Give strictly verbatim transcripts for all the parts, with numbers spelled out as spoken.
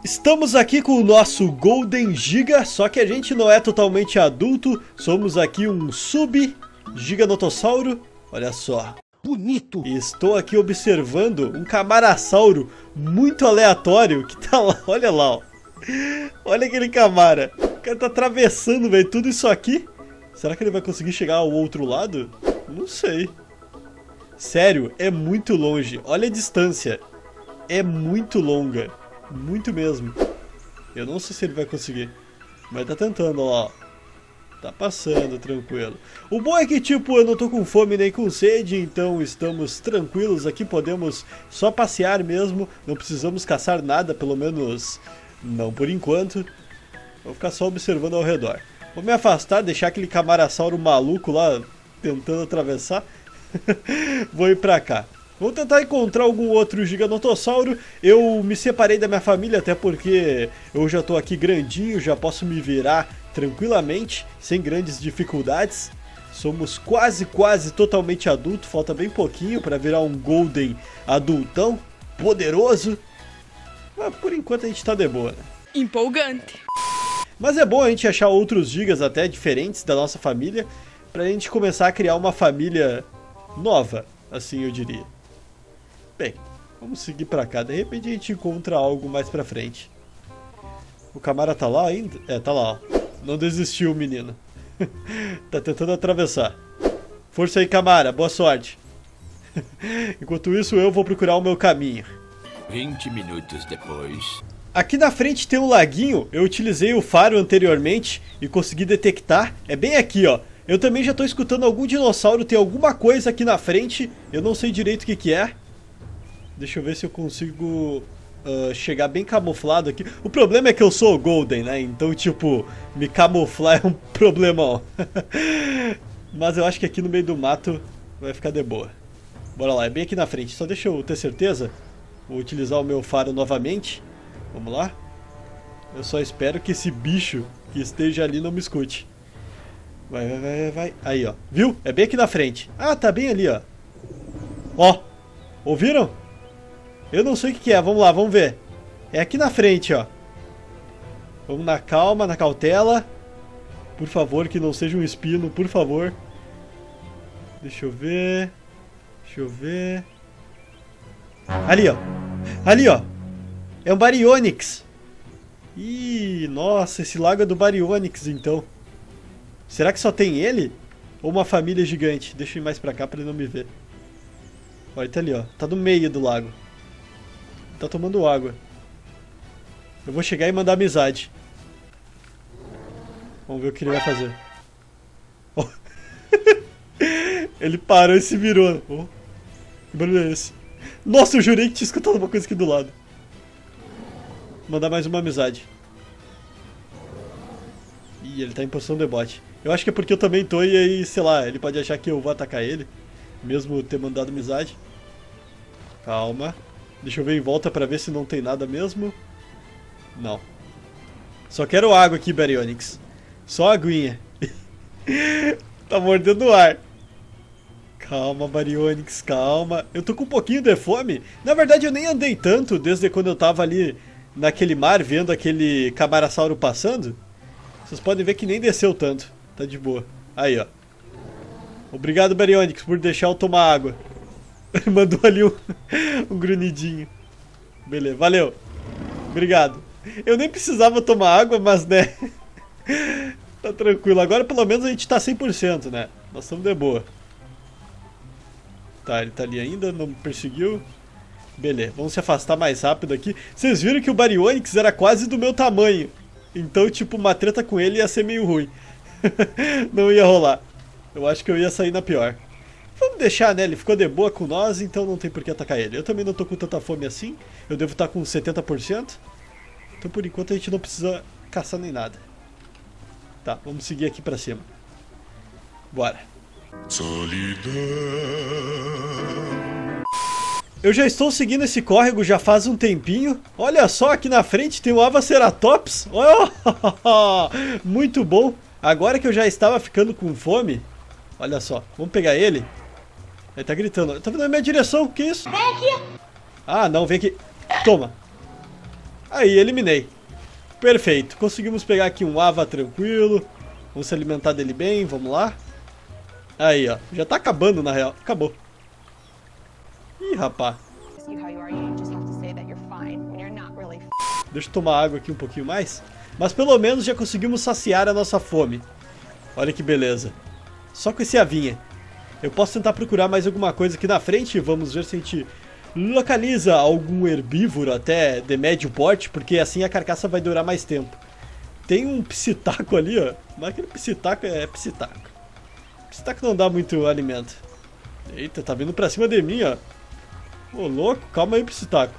Estamos aqui com o nosso Golden Giga, só que a gente não é totalmente adulto, somos aqui um sub-giganotossauro, olha só. Bonito! E estou aqui observando um camarasauro muito aleatório que tá lá, olha lá, ó. Olha aquele camara, o cara tá atravessando, velho, tudo isso aqui. Será que ele vai conseguir chegar ao outro lado? Não sei. Sério, é muito longe, olha a distância, é muito longa. Muito mesmo. Eu não sei se ele vai conseguir, mas tá tentando, ó. Tá passando, tranquilo. O bom é que, tipo, eu não tô com fome nem com sede, então estamos tranquilos aqui, podemos só passear mesmo. Não precisamos caçar nada, pelo menos não por enquanto. Vou ficar só observando ao redor. Vou me afastar, deixar aquele camarasauro maluco lá tentando atravessar. Vou ir pra cá. Vou tentar encontrar algum outro giganotossauro. Eu me separei da minha família, até porque eu já tô aqui grandinho, já posso me virar tranquilamente, sem grandes dificuldades. Somos quase, quase totalmente adulto, falta bem pouquinho para virar um Golden adultão, poderoso. Mas por enquanto a gente tá de boa, né? Empolgante. Mas é bom a gente achar outros gigas até diferentes da nossa família, pra gente começar a criar uma família nova, assim eu diria. Bem, vamos seguir pra cá, de repente a gente encontra algo mais pra frente. O camara tá lá ainda? É, tá lá, ó. Não desistiu o menino. Tá tentando atravessar. Força aí, camara, boa sorte. Enquanto isso eu vou procurar o meu caminho. vinte minutos depois. Aqui na frente tem um laguinho, eu utilizei o faro anteriormente e consegui detectar. É bem aqui, ó. Eu também já tô escutando algum dinossauro, tem alguma coisa aqui na frente. Eu não sei direito o que que é. Deixa eu ver se eu consigo uh, chegar bem camuflado aqui. O problema é que eu sou Golden, né? Então, tipo, me camuflar é um problemão. Mas eu acho que aqui no meio do mato vai ficar de boa. Bora lá, é bem aqui na frente. Só deixa eu ter certeza. Vou utilizar o meu faro novamente. Vamos lá. Eu só espero que esse bicho que esteja ali não me escute. Vai, vai, vai, vai. Aí, ó. Viu? É bem aqui na frente. Ah, tá bem ali, ó. Ó. Ouviram? Eu não sei o que que é, vamos lá, vamos ver. É aqui na frente, ó. Vamos na calma, na cautela. Por favor, que não seja um espino, por favor. Deixa eu ver. Deixa eu ver. Ali, ó. Ali, ó. É um Baryonyx. Ih, nossa, esse lago é do Baryonyx, então. Será que só tem ele? Ou uma família gigante? Deixa eu ir mais pra cá pra ele não me ver. Olha, ele tá ali, ó. Tá no meio do lago. Tá tomando água. Eu vou chegar e mandar amizade. Vamos ver o que ele vai fazer. Oh. Ele parou e se virou. Oh. Que barulho é esse? Nossa, eu jurei que tinha escutado uma coisa aqui do lado. Mandar mais uma amizade. Ih, ele tá em posição de bote. Eu acho que é porque eu também tô e aí, sei lá, ele pode achar que eu vou atacar ele. Mesmo ter mandado amizade. Calma. Deixa eu ver em volta pra ver se não tem nada mesmo. Não. Só quero água aqui, Baryonyx. Só aguinha. Tá mordendo o ar. Calma, Baryonyx, calma. Eu tô com um pouquinho de fome. Na verdade, eu nem andei tanto desde quando eu tava ali naquele mar, vendo aquele camarasauro passando. Vocês podem ver que nem desceu tanto. Tá de boa. Aí, ó. Obrigado, Baryonyx, por deixar eu tomar água. Mandou ali um, um grunhidinho. Beleza, valeu. Obrigado. Eu nem precisava tomar água, mas né. Tá tranquilo. Agora pelo menos a gente tá cem por cento, né? Nós estamos de boa. Tá, ele tá ali ainda, não me perseguiu. Beleza, vamos se afastar mais rápido aqui. Vocês viram que o Baryonyx era quase do meu tamanho. Então, tipo, uma treta com ele ia ser meio ruim. Não ia rolar. Eu acho que eu ia sair na pior. Vamos deixar, né? Ele ficou de boa com nós, então não tem por que atacar ele. Eu também não tô com tanta fome assim. Eu devo estar com setenta por cento. Então por enquanto a gente não precisa caçar nem nada. Tá, vamos seguir aqui pra cima. Bora. Solidão. Eu já estou seguindo esse córrego já faz um tempinho. Olha só, aqui na frente tem o Avaceratops. Oh, muito bom. Agora que eu já estava ficando com fome. Olha só, vamos pegar ele. Ele tá gritando. Tá vindo na minha direção, que isso? Vem aqui. Ah, não, vem aqui. Toma. Aí, eliminei. Perfeito. Conseguimos pegar aqui um Ava tranquilo. Vamos se alimentar dele bem, vamos lá. Aí, ó. Já tá acabando, na real. Acabou. Ih, rapá. Deixa eu tomar água aqui um pouquinho mais. Mas pelo menos já conseguimos saciar a nossa fome. Olha que beleza. Só com esse avinha. Eu posso tentar procurar mais alguma coisa aqui na frente. Vamos ver se a gente localiza algum herbívoro até de médio porte, porque assim a carcaça vai durar mais tempo. Tem um psitaco ali, ó. Mas aquele psitaco é psitaco. Psitaco não dá muito alimento. Eita, tá vindo pra cima de mim, ó. Ô, louco, calma aí, psitaco.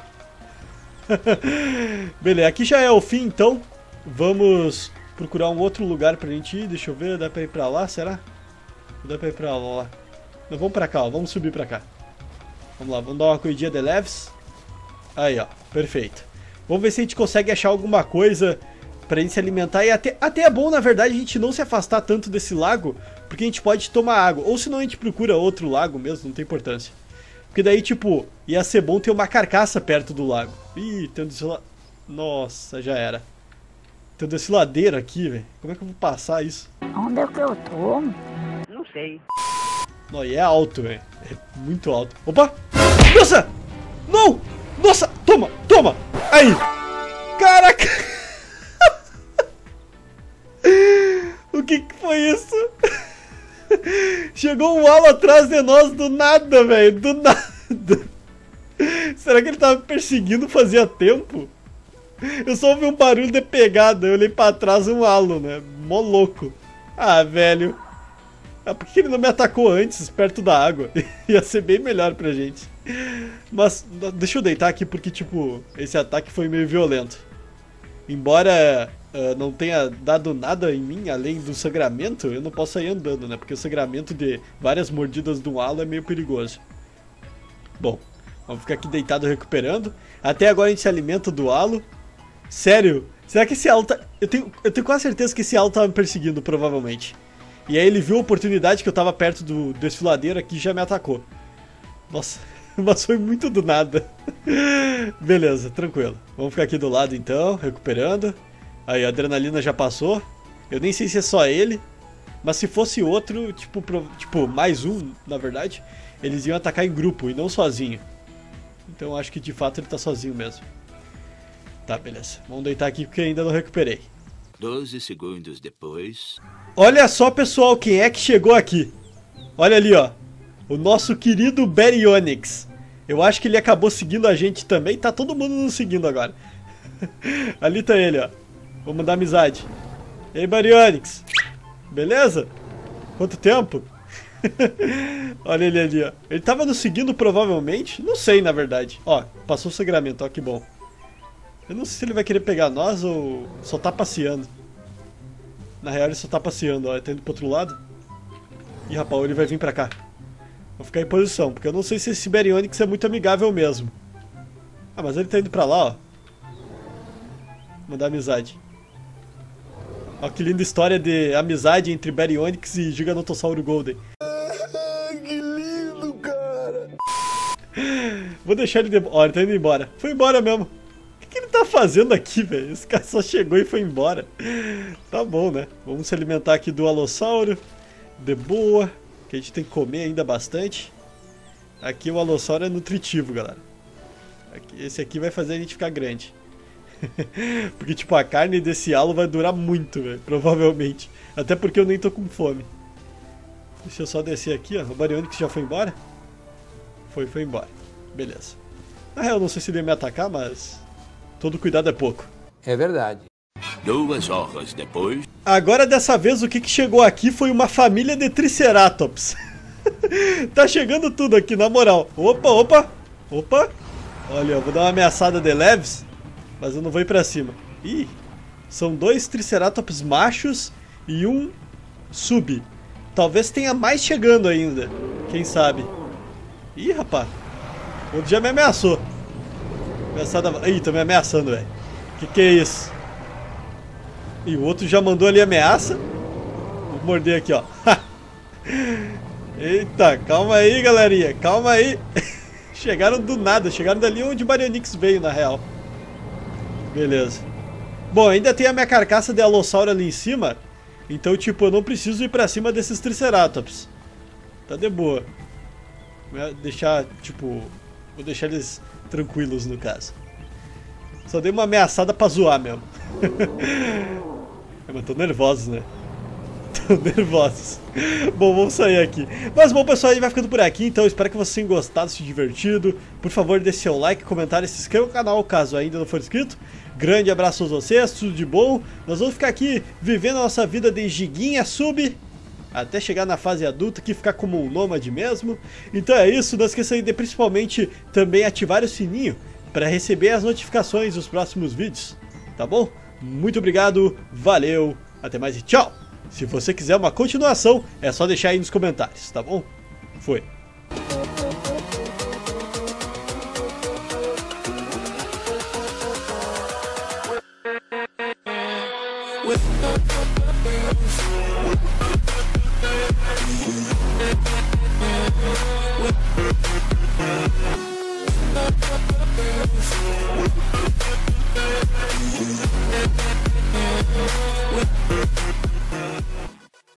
Beleza, aqui já é o fim, então. Vamos procurar um outro lugar pra gente ir. Deixa eu ver, dá pra ir pra lá, será? Dá pra ir pra lá. Não, vamos pra cá, ó. Vamos subir pra cá. Vamos lá, vamos dar uma corridinha de leves. Aí, ó, perfeito. Vamos ver se a gente consegue achar alguma coisa pra gente se alimentar. E até, até é bom, na verdade, a gente não se afastar tanto desse lago, porque a gente pode tomar água. Ou senão a gente procura outro lago mesmo, não tem importância. Porque daí, tipo, ia ser bom ter uma carcaça perto do lago. Ih, tem um desfiladeiro. Nossa, já era. Tem um desfiladeiro aqui, velho. Como é que eu vou passar isso? Onde é que eu tô? Não sei. Não, e é alto, velho. É muito alto. Opa! Nossa! Não! Nossa! Toma! Toma! Aí! Caraca! O que que foi isso? Chegou um halo atrás de nós do nada, velho. Do nada. Será que ele tava me perseguindo fazia tempo? Eu só ouvi um barulho de pegada. Eu olhei pra trás um halo, né? Mó louco. Ah, velho. Ah, por que ele não me atacou antes, perto da água? Ia ser bem melhor pra gente. Mas, deixa eu deitar aqui porque, tipo, esse ataque foi meio violento. Embora uh, não tenha dado nada em mim, além do sangramento, eu não posso sair andando, né? Porque o sangramento de várias mordidas do halo é meio perigoso. Bom, vamos ficar aqui deitado recuperando. Até agora a gente se alimenta do halo. Sério? Será que esse halo tá... Eu tenho, eu tenho quase certeza que esse halo tava me perseguindo, provavelmente. E aí ele viu a oportunidade que eu tava perto do desfiladeiro aqui e já me atacou. Nossa, mas foi muito do nada. Beleza, tranquilo. Vamos ficar aqui do lado então, recuperando. Aí a adrenalina já passou. Eu nem sei se é só ele. Mas se fosse outro, tipo, pro, tipo mais um, na verdade, eles iam atacar em grupo e não sozinho. Então acho que de fato ele tá sozinho mesmo. Tá, beleza. Vamos deitar aqui porque ainda não recuperei. doze segundos depois... Olha só, pessoal, quem é que chegou aqui. Olha ali, ó. O nosso querido Baryonyx. Eu acho que ele acabou seguindo a gente também. Tá todo mundo nos seguindo agora. Ali tá ele, ó. Vou mandar amizade. E aí, Baryonyx. Beleza? Quanto tempo? Olha ele ali, ó. Ele tava nos seguindo provavelmente. Não sei, na verdade. Ó, passou o sangramento, ó, que bom. Eu não sei se ele vai querer pegar nós ou só tá passeando. Na real ele só tá passeando, ó, ele tá indo pro outro lado. Ih, rapaz, ele vai vir pra cá. Vou ficar em posição, porque eu não sei se esse Baryonyx é muito amigável mesmo. Ah, mas ele tá indo pra lá, ó. Mandar amizade. Ó, que linda história de amizade entre Baryonyx e Gigantossauro Golden. Que lindo, cara! Vou deixar ele... De... Ó, ele tá indo embora. Foi embora mesmo. O que ele tá fazendo aqui, velho? Esse cara só chegou e foi embora. Tá bom, né? Vamos se alimentar aqui do alossauro. De boa. Que a gente tem que comer ainda bastante. Aqui o alossauro é nutritivo, galera. Aqui, esse aqui vai fazer a gente ficar grande. Porque, tipo, a carne desse halo vai durar muito, velho. Provavelmente. Até porque eu nem tô com fome. Deixa eu só descer aqui, ó. O Baryonyx já foi embora? Foi, foi embora. Beleza. Na real, eu não sei se ele ia me atacar, mas... todo cuidado é pouco. É verdade. Duas horas depois... Agora, dessa vez, o que, que chegou aqui foi uma família de Triceratops. Tá chegando tudo aqui, na moral. Opa, opa. Opa. Olha, eu vou dar uma ameaçada de leves, mas eu não vou ir pra cima. Ih, são dois Triceratops machos e um sub. Talvez tenha mais chegando ainda. Quem sabe. Ih, rapaz. O outro já me ameaçou. Ameaçada... Ih, tô me ameaçando, velho. Que que é isso? E o outro já mandou ali ameaça. Vou morder aqui, ó. Eita, calma aí, galerinha. Calma aí. Chegaram do nada. Chegaram dali onde o Baryonyx veio, na real. Beleza. Bom, ainda tem a minha carcaça de alossauro ali em cima. Então, tipo, eu não preciso ir pra cima desses triceratops. Tá de boa. Vou deixar, tipo... Vou deixar eles tranquilos, no caso. Só dei uma ameaçada pra zoar mesmo. É, mas tô nervosos, né? Tô nervosos. Bom, vamos sair aqui. Mas bom, pessoal, a gente vai ficando por aqui. Então, espero que vocês tenham gostado, se divertido. Por favor, deixe seu like, comentário e se inscreva no canal, caso ainda não for inscrito. Grande abraço a vocês, tudo de bom. Nós vamos ficar aqui vivendo a nossa vida de giguinha sub, até chegar na fase adulta, que ficar como um nômade mesmo. Então é isso, não esqueça de principalmente também ativar o sininho para receber as notificações dos próximos vídeos, tá bom? Muito obrigado, valeu, até mais e tchau! Se você quiser uma continuação, é só deixar aí nos comentários, tá bom? Foi! With